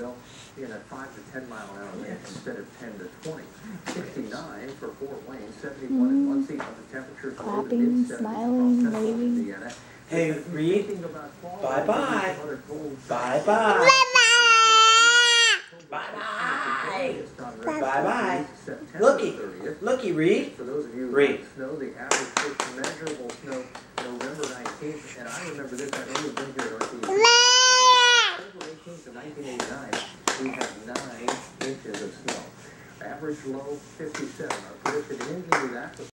they'll be in a 5 to 10 mile an hour wind instead of 10 to 20. 69 for Fort Wayne, 71 in Muncie, but the temperatures Clapping, smiling, waving. Hey, Reid. Bye-bye. Bye-bye. Bye-bye. Bye-bye. Looky, Reid. For those of you Reid. who know, the average first measurable snow November 19th, and I remember this, I know you've been here at November 18th of 1989, we had 9 inches of snow. Average low 57. Our prediction to end that